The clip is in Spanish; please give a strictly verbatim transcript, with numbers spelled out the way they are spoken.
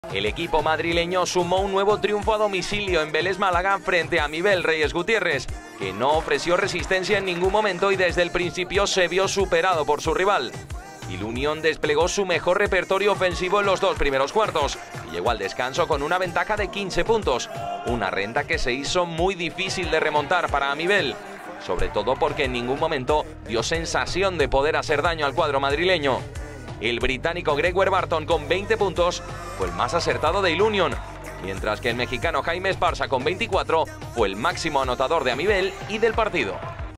El equipo madrileño sumó un nuevo triunfo a domicilio en Vélez Málaga frente a Amibel Reyes Gutiérrez, que no ofreció resistencia en ningún momento y desde el principio se vio superado por su rival. El Unión desplegó su mejor repertorio ofensivo en los dos primeros cuartos y llegó al descanso con una ventaja de quince puntos, una renta que se hizo muy difícil de remontar para Amibel, sobre todo porque en ningún momento dio sensación de poder hacer daño al cuadro madrileño. El británico Greg Warburton con veinte puntos fue el más acertado de El Unión, mientras que el mexicano Jaime Esparza con veinticuatro fue el máximo anotador de Amibel y del partido.